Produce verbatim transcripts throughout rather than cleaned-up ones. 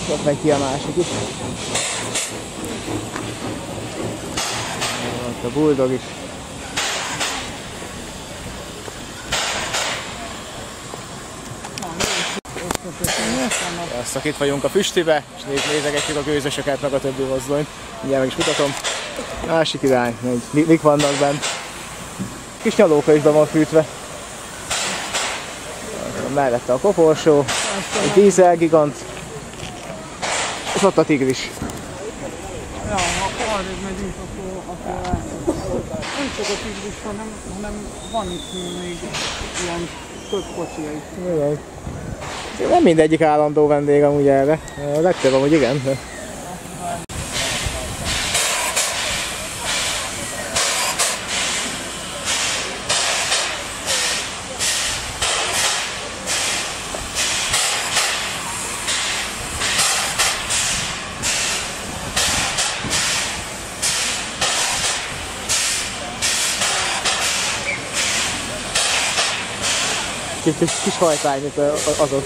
Ott megy ki a másik is. Ott a Bulldog is. Sziasztok, itt vagyunk a Füstibe, és nézegetjük a gőzösöket, meg a többi mozdonyt. Mindjárt meg is mutatom. Másik irány, hogy mik vannak bent. Kis nyalóka is be van fűtve. Mellette a koporsó, egy dízelgigant, és ott a tigris. Ja, ha arrébb megyünk, akkor, akkor nem csak a tigris, hanem, hanem van itt még ilyen több kocsia is. Nem mindegyik állandó vendég amúgy erre, a legtöbb amúgy igen. Kis, kis hajtány, mint azok.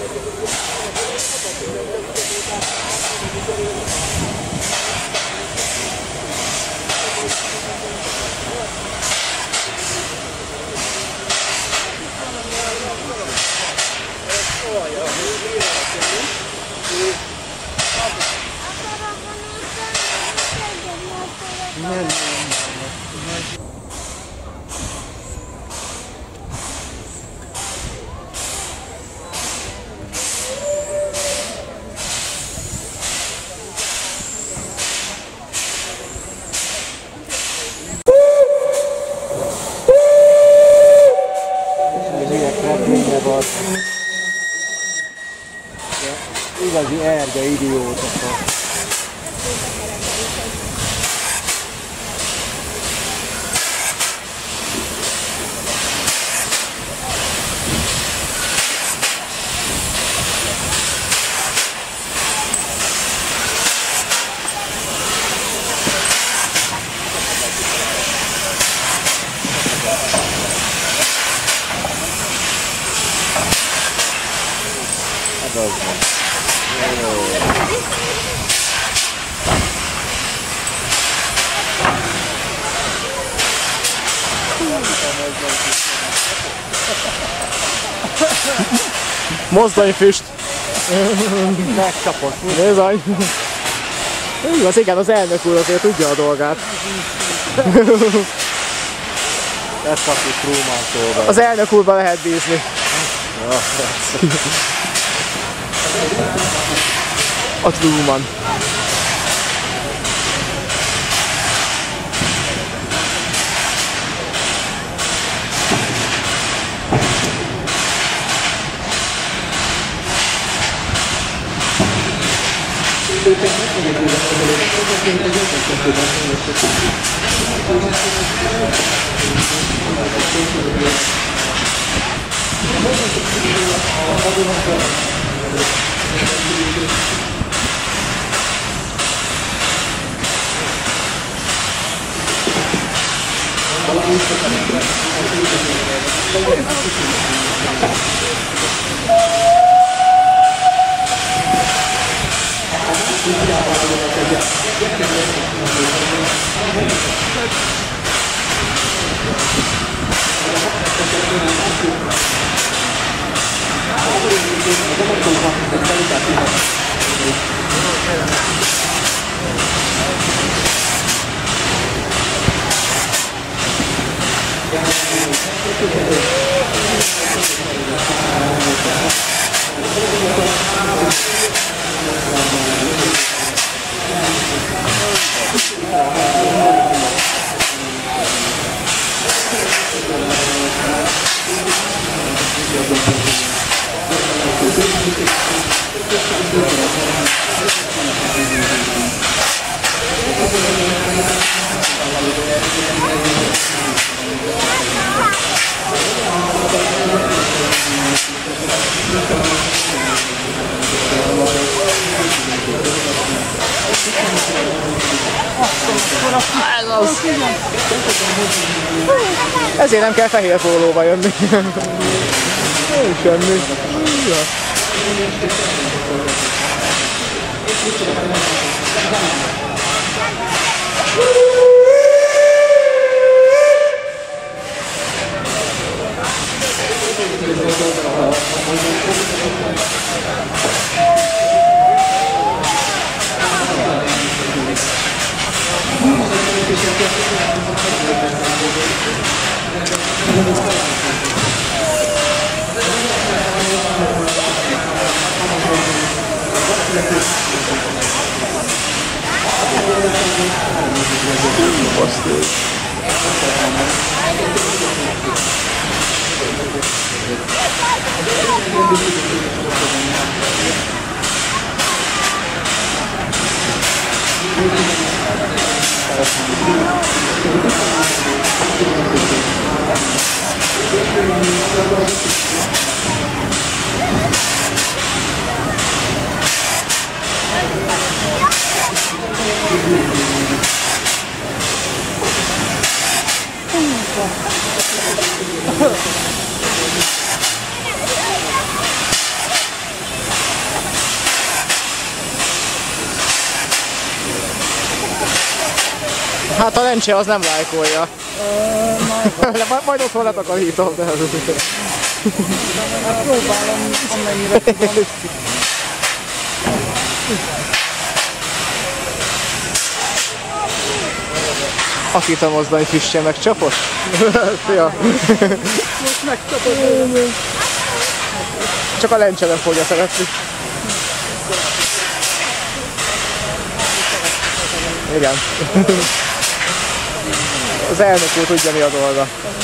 Nem. Igazi erge idióta. Mozdonyfüst! Megcsapott. Bizony! Az igen, az elnök úr azért tudja a dolgát. Ezt kapjuk Truman-tól. Az elnök úrban lehet bízni. Ja, a Truman. Ezért nem kell fehér pólóba jönni. Semmi. Hát a lencse az nem lájkolja. majd, majd otthon letakarítom, de... Hát próbálom, amennyire tudom. Akit a mozdony frissé megcsapott? Szia! Most megcsapod. Csak a lencse nem fogja szeretni. Igen. Az elnök úr tudja, mi a dolga.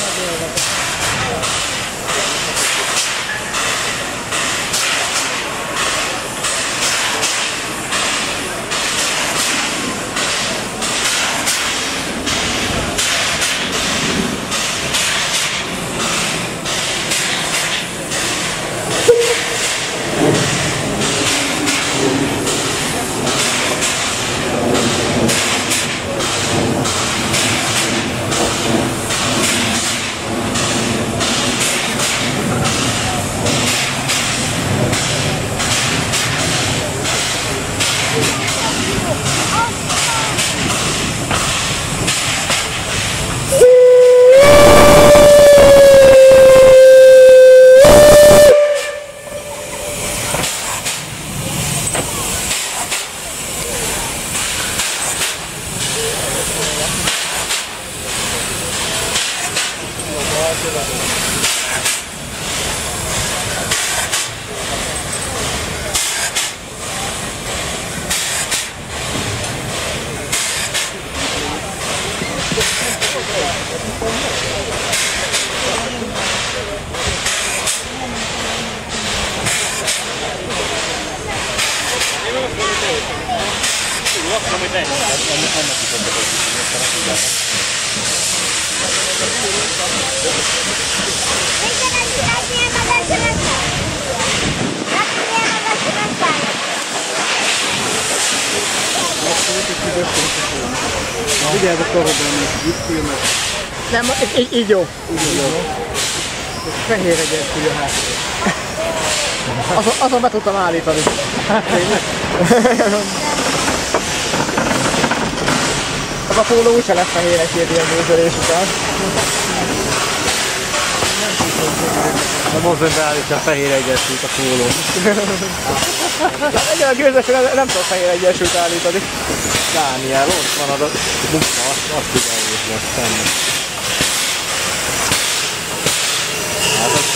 Ugye ez a korabban is filmet. Nem, így, így jó. Így jó. Fehér egyensúly a hát. Azon, azon be tudtam állítani. Az a póló úgyse lesz fehér egy ilyen nézelés után. A mozdony beállítja a fehér egyensúlyt a pólón. Egyen a gőzösen nem, nem tudok fehér egyensúlyt állítani. Dániel, ott van a munka, azt tud elérni azt tenni. Hát az...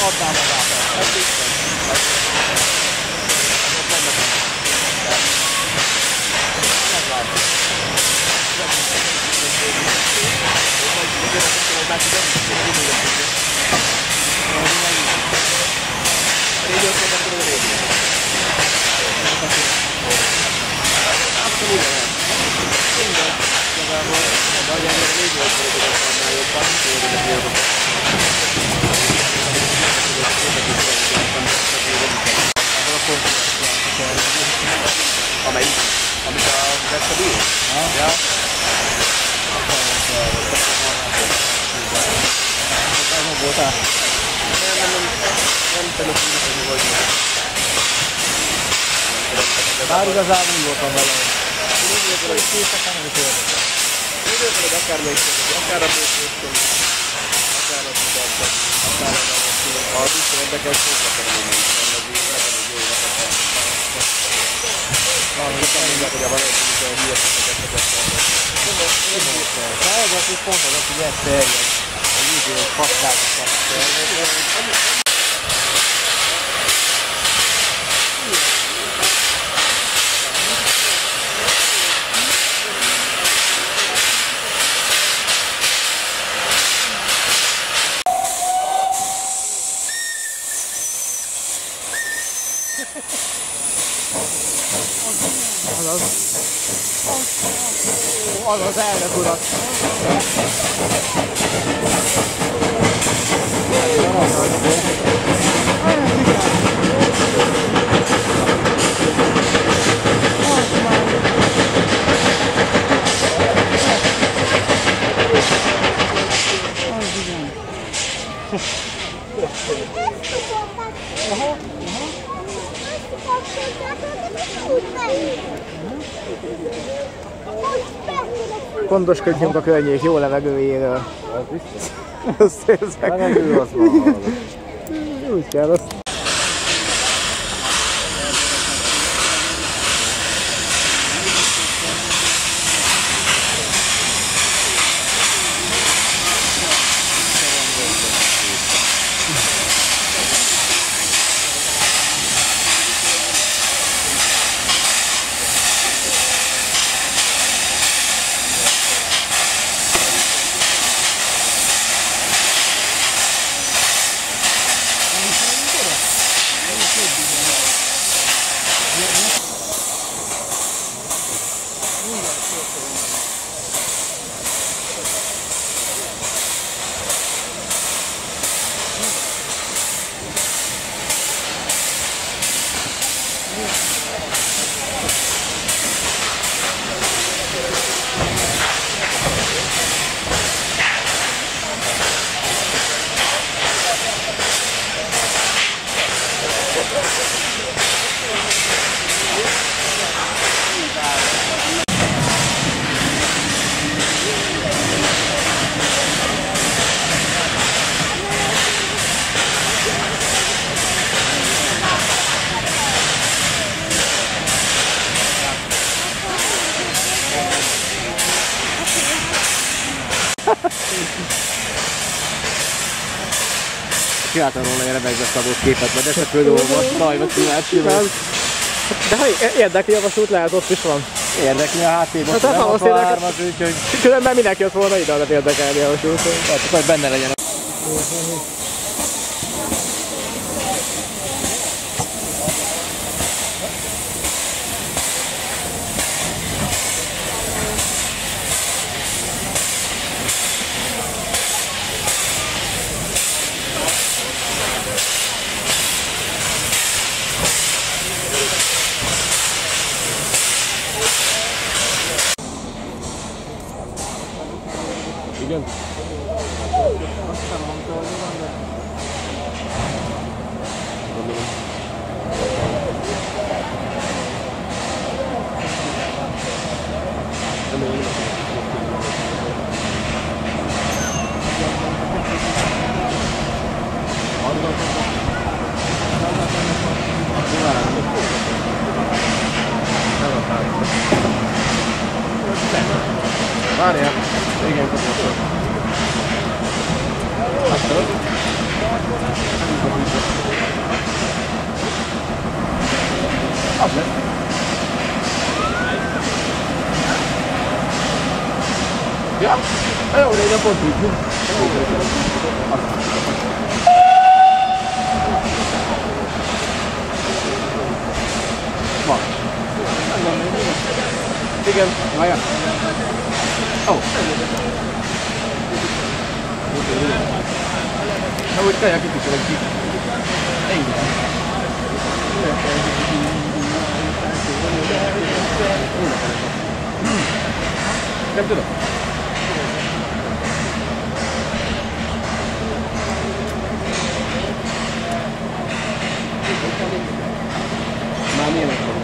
adná magát el. Ez biztos. Meglátjuk. Abszolút nem. Minden. Igazából, de hogy ennél négy nyolc fordított annál jobban, hogy a fiatok. Amelyik? Amit a Veszeli? Ja. Nem voltál? Nem, nem, nem. Nem telefonálom, hogy vagy meg. Bár igazából úgy voltam vele. Úgy voltam, hogy készek, nem is érdekel. Úgy voltam, hogy akár megszólni, akár a bőszősztön, akár a tudatban, akár a bőszősztön. Ha az is érdekes, hogy akarom, hogy még van, az így nekem egy jó napot van. Valamint nem mindjárt, hogy a valószínűleg a hülyességeket fegyettem. Na ez az, hogy pont az, hogy ez terjed. A júzó faszlázat van a terjed. Azaz. Azaz elnök urat. Gondoskodjunk a környék jó levegőjéről. Az biztos. Azt érzek. Levegő az van. Úgy kell azt. Csináltam róla egy remekbe szabott képet, vagy eset fölolvast, nagyot csinált. De ha érdekli javasult, lehet ott is van. Érdekli a háttérben, hát nem akar hármat, úgyhogy... Különben mindenki jött volna ide, de érdekelni javasult. Hát, hogy benne legyen. Igen? Azt nem mondta, hogy van, de... Várjál! Igen, kapcsolatban. Azt tudod? Ja, jó, de ide pont így. Van. Igen, várjál. Ó. Na úgy kell, akit is egy kicsit. Ennyi. Nem tudom. Már milyenek vannak?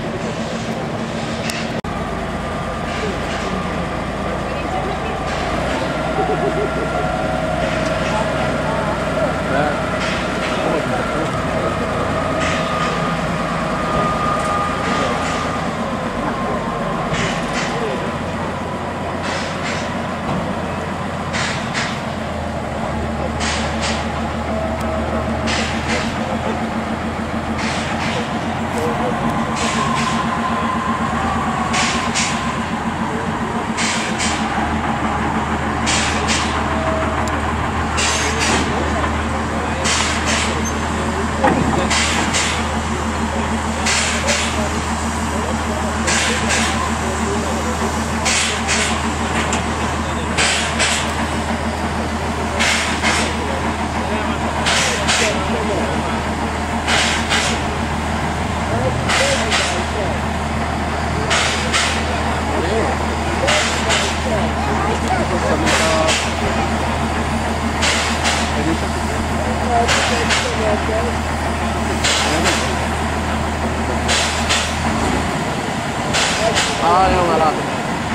Ah, jó, már látom.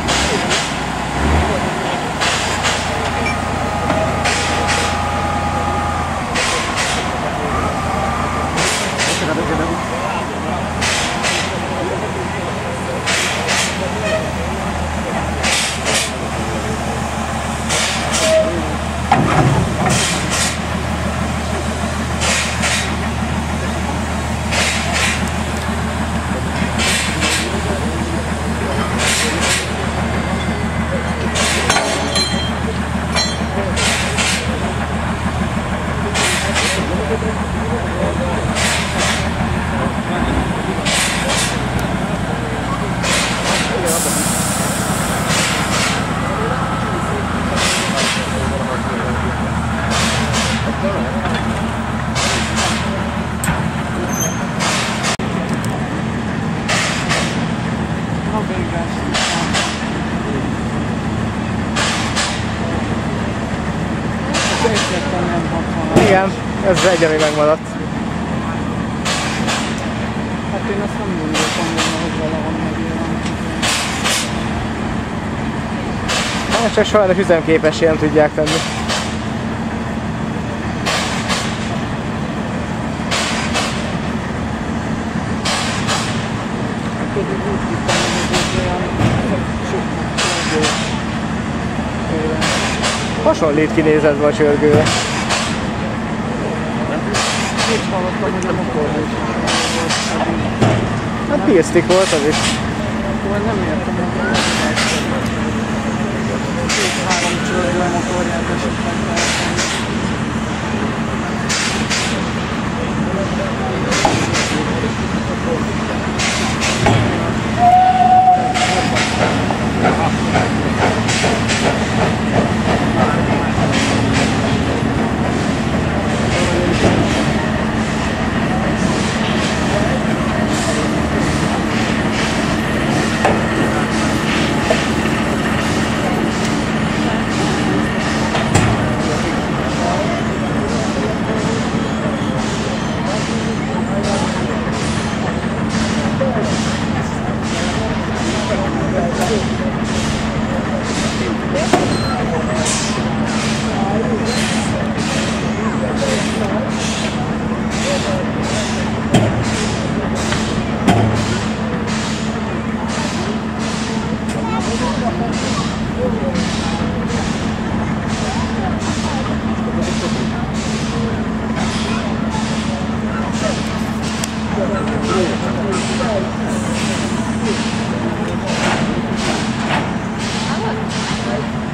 Igen, ez egy, ami megmaradt. Hát én azt nem gondoltam volna, hogy valahol megjelent. Hát csak sajnos üzemképessé nem tudják tenni. Hasonlít kinézetben a csörgőre. Úgy hallottam, hogy a motorra is volt. Hát pisztik volt az is. Akkor nem értem, hogy két-három csörgő motorját esetleg lehetni.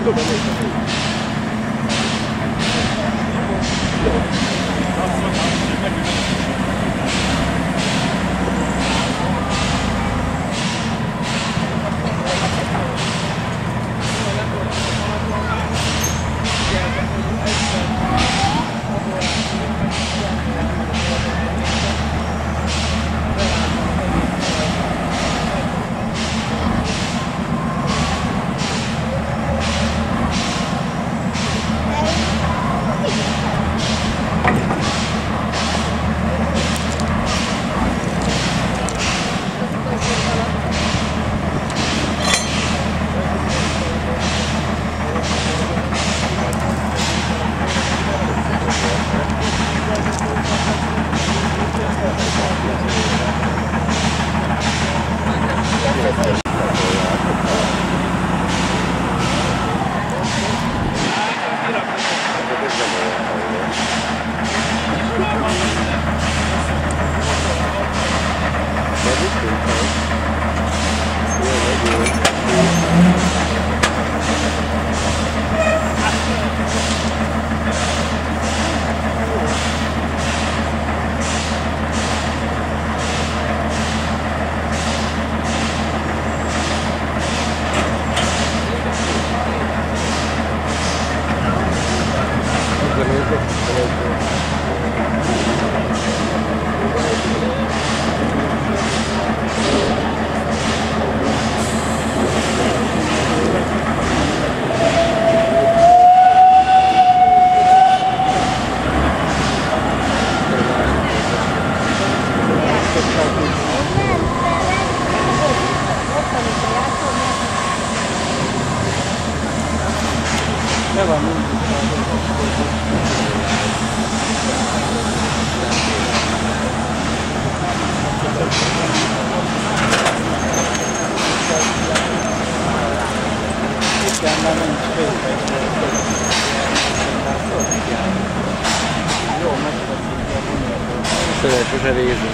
Sose rézni.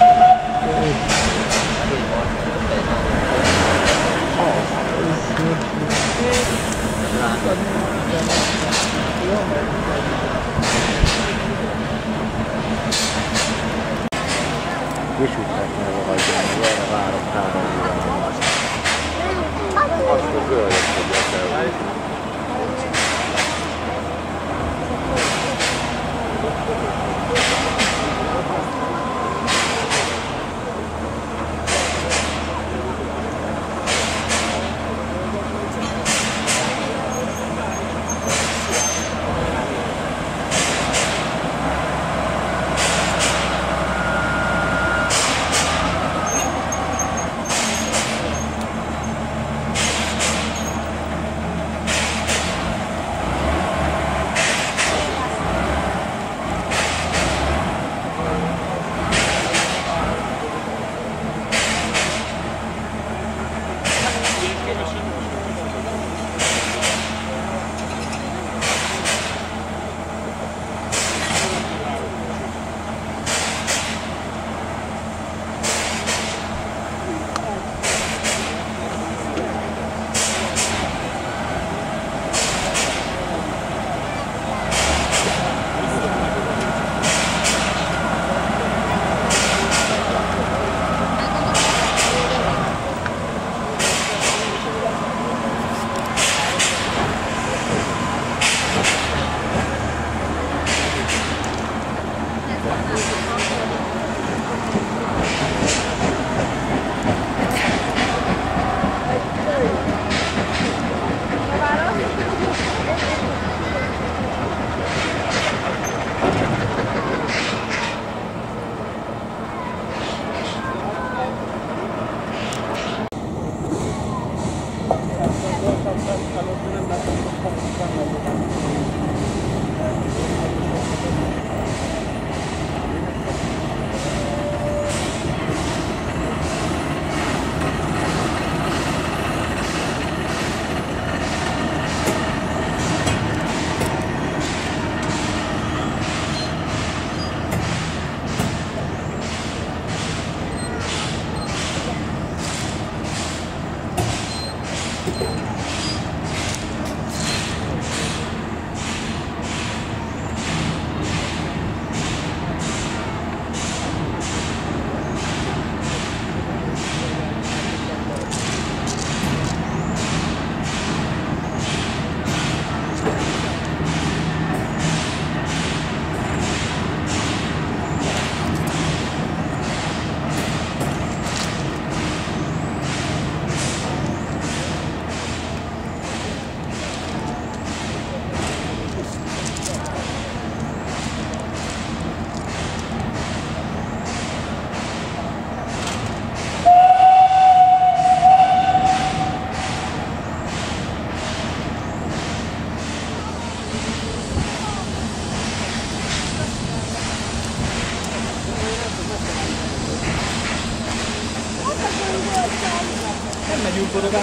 Kisüthetnél hagyni, erre várok három óra. Azt a zöldet fogják el. megyünk oda, de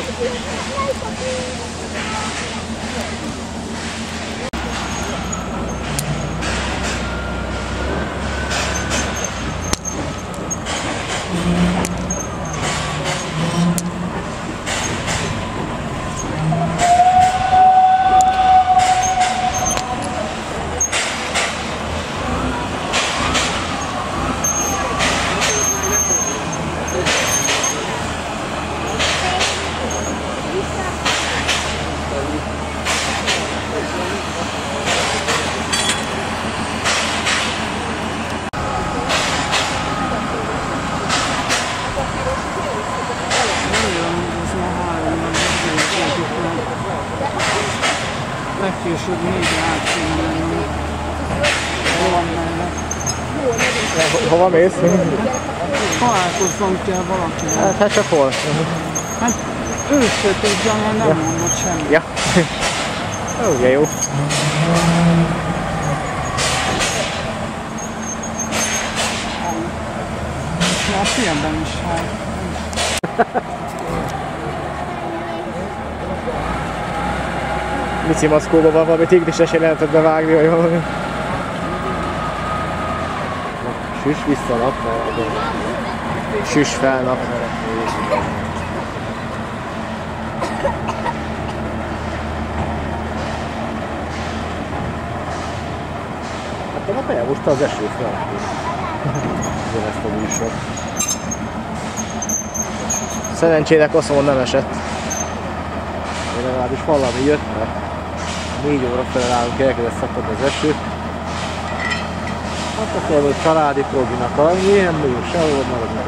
legkésőbb négyre át kéne menni. Van mellett. Hova mész? Találkozzon kell valakivel. Hát, hát csak hol? Hát ő se tudja, mert nem ja. mondott semmit. Ja. Ó, de jó. A filmben is hát. Mici maszkóban van valami tigrises jelentet bevágni, vagy valami. Süss vissza nap. Süss fel nap. Hát a nap elmosta az eső fel. Ez ezt a műsor. Szerencsének Oszon nem esett. Én legalábbis valami jött, mert négy óra felállunk, elkezdett szakadni az eső. Hát akkor hogy családi proginak annyi, nem megyünk sehol, maradunk.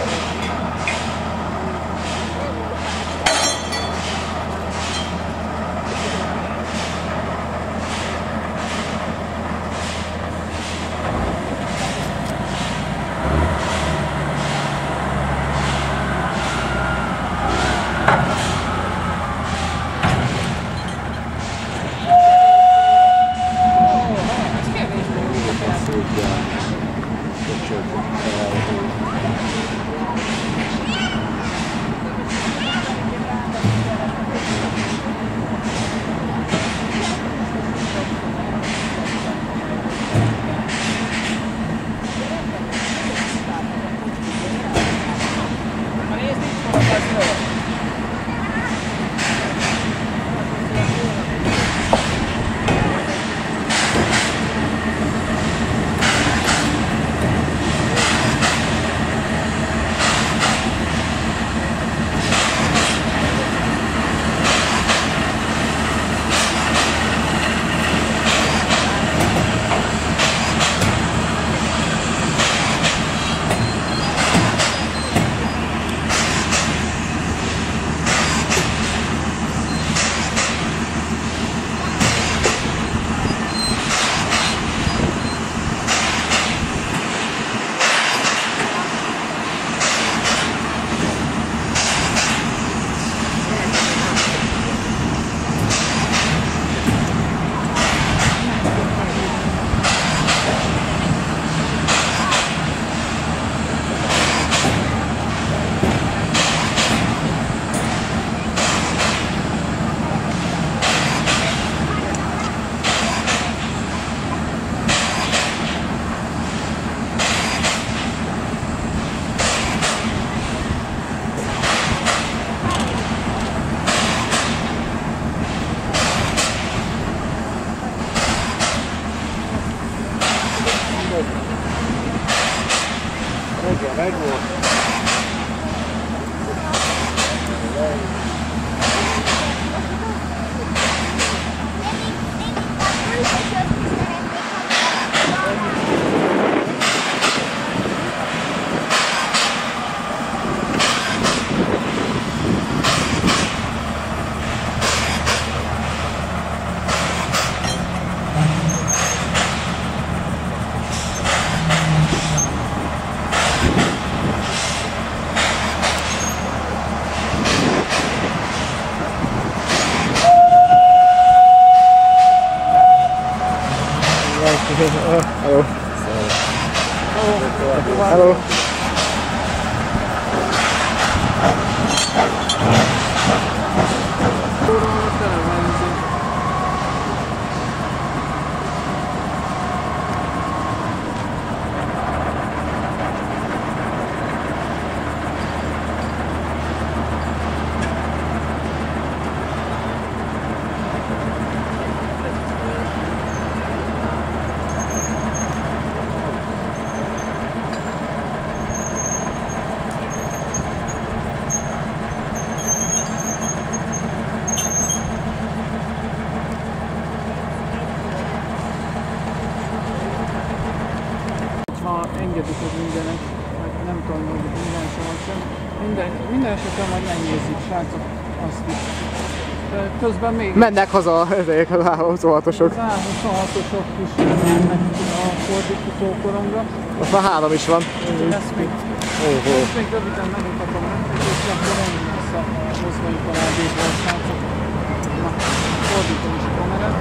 Reggel megvolt. Hello. Hello. Hello. ingyenes, vagy nem tudom, hogy ingyenes vagy sem. Minden, minden esetben majd megnézzük, srácok, azt is. De közben még... Mennek haza ezek az á huszonhatosok. Az á huszonhatosok is mennek a fordítókorongra. Most már három is van. Ezt még, oh, oh. ezt még röviden megmutatom nektek, és akkor ennyi lesz a mozgóiparádékból, srácok. Na, fordítom is a kamerát.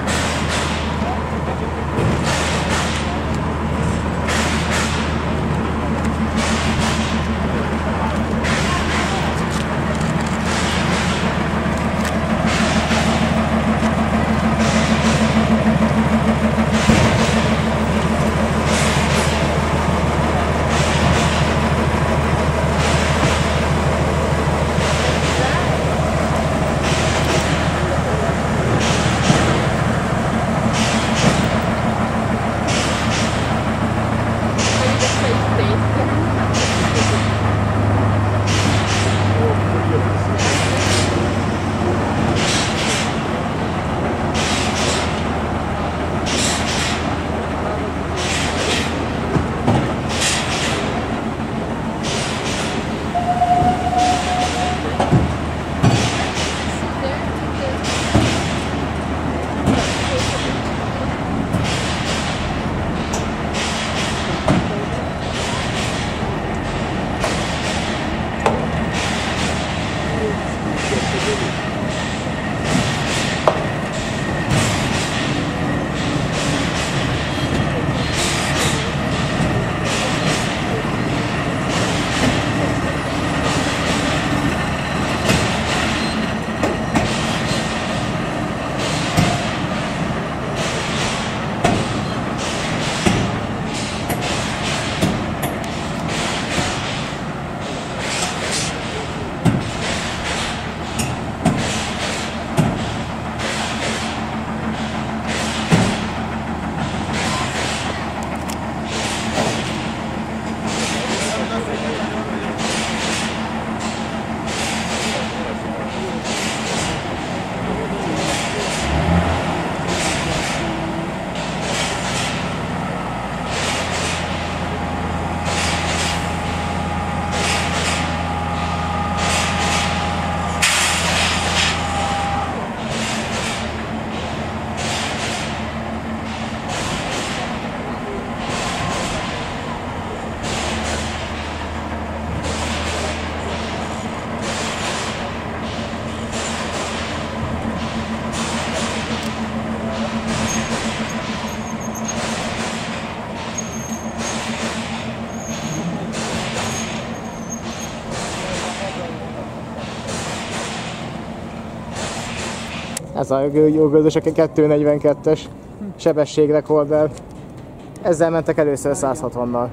Ez a jó közös, a kettőszáznegyvenkettes sebességrekorder. Ezzel mentek először száz hatvannal.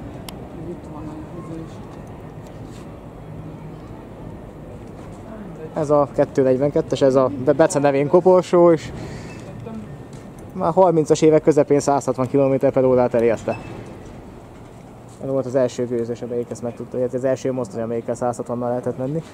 Ez a kettőszáznegyvenkettes, ez a Bece nevén koporsó, és már harmincas évek közepén száz hatvan kilométer per órát elérte. Ez volt az első gőzös, amelyik ezt meg tudta, ez az első mozdony, amelyikkel száz hatvannal lehetett menni.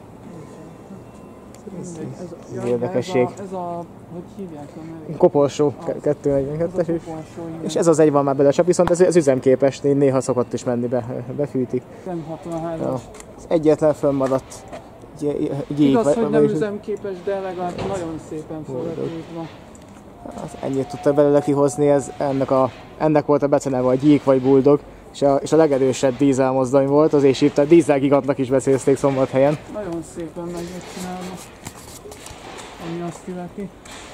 Ez, ez, ez érdekesség. Ez a, ez a, hogy hívják a nevét? Koporsó, kettőszáznegyvenkettes, és, és ez az egy van már bele, csak viszont ez, ez üzemképes, néha szokott is menni, be, befűtik. Nem hatvanhárom. Ja. Az egyetlen fönnmaradt gyík. Igaz, hogy nem üzemképes, de legalább nagyon szépen felvetítve. Az ennyit tudtak belőle kihozni, ez, ennek, a, ennek volt a beceneve a gyík vagy buldog, és a, és a legerősebb dízelmozdony volt, az és itt a dízelgigantnak is beszélték Szombathelyen. Nagyon szépen meg megcsinálva, ami azt illeti.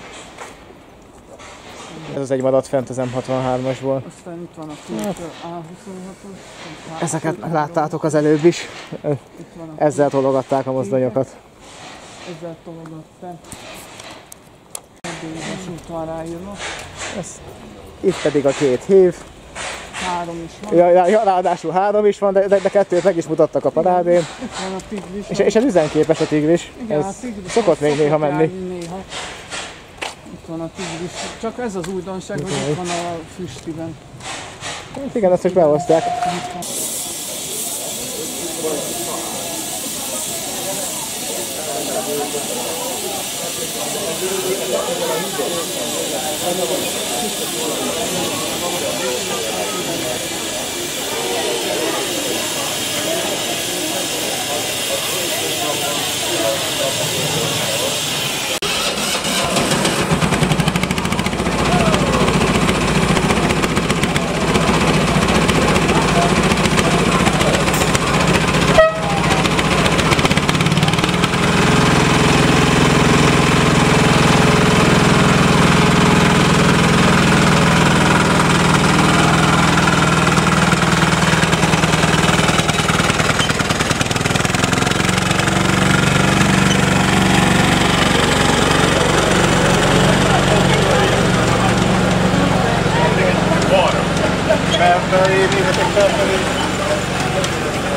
Ez az egy maradt fent az M hatvanhármasból. Aztán itt van a Filter á huszonhatos. Ezeket láttátok az előbb is. Ezzel tologatták a mozdonyokat. Ezzel tologatták. Ebből is van ráírva. Itt pedig a két hív. Három is van. Ja, ja, ja, ráadásul három is van, de, de, de kettőt meg is mutattak a parádén. Itt van a tigris. És, és ez üzemképes a tigris. Igen, ez a tigris szokott még néha menni. Néha. Itt van a tigris. Csak ez az újdonság, hogy itt van a füstiben. Hát igen, ezt most behozták. felfelé.